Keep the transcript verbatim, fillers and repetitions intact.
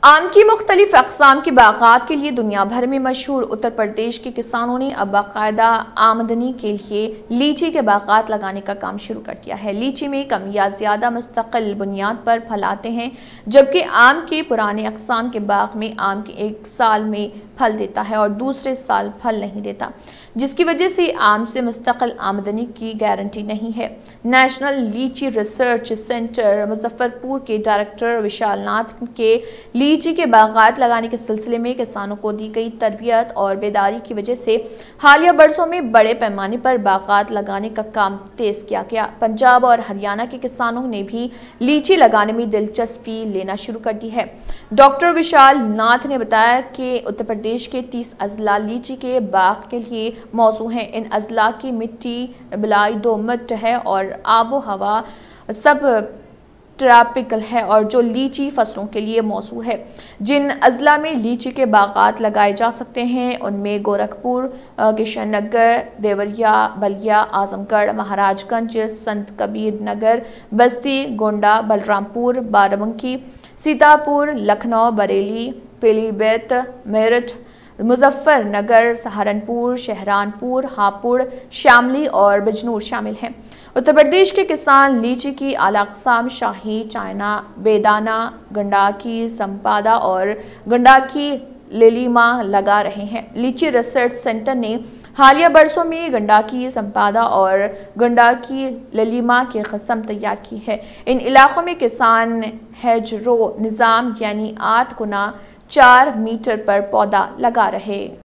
آم کی مختلف اقسام کے باغات کے لیے دنیا بھر میں مشہور اتر پردیش کے کسانوں نے اب باقاعدہ آمدنی کے لیے لیچی کے باغات لگانے کا کام شروع کر دیا ہے۔ لیچی میں کم یا زیادہ مستقل بنیاد پر پھل آتے ہیں، جبکہ آم کے پرانے اقسام کے باغ میں آم کے ایک سال میں پھل دیتا ہے اور دوسرے سال پھل نہیں دیتا، جس کی وجہ سے آم سے مستقل آمدنی کی گارنٹی نہیں ہے۔ National litchi research centre Muzaffarpur کے ڈائریکٹر وشال ناتھ کے لیچی کے باغات لگانے کے سلسلے میں کسانوں کو دی گئی تربیت اور بیداری کی وجہ سے حالیہ برسوں میں بڑے پیمانے پر باغات لگانے کا کام تیز کیا گیا۔ پنجاب اور ہریانہ کے کسانوں نے بھی لیچی لگانے میں دلچسپی لینا شروع کر دی ہے۔ ڈاکٹر وشال ناتھ نے بتایا کہ اتر پردیش کے تیس اضلاع لیچی کے باغ کے لیے موزوں ہیں۔ ان اضلاع کی مٹی بلائی دومٹ ہے اور آب و ہوا سب ٹراپیکل ہے اور جو لیچی فصلوں کے لیے موزوں ہے۔ جن اضلاع میں لیچی کے باغات لگائے جا سکتے ہیں ان میں گورکھپور، کشن نگر، دیوریا، بلیا، اعظم گڑھ، مہاراج گنج، سنت کبیر نگر، بستی، گونڈہ، بلرام پور، بارہ-بنکی، سیتاپور، لکھنؤ، بریلی، پیلی بھیت، میرٹھ، مظفر نگر، سہارنپور، شہرانپور، ہاپوڑ، شاملی اور بجنور شامل ہیں۔ اتر پردیش کے کسان لیچی کی اعلیٰ اقسام شاہی، چائنا، بیدانہ، گنڈاکی، سمپادا اور گنڈاکی لیلیما لگا رہے ہیں۔ لیچی ریسرچ سینٹر نے حالیہ برسوں میں گنڈاکی سمپادا اور گنڈاکی لیلیما کی قسم تیار کی ہے۔ ان علاقوں میں کسان ہیج رو نظام یعنی آٹھ گنا چار میٹر پر پودا لگا رہے۔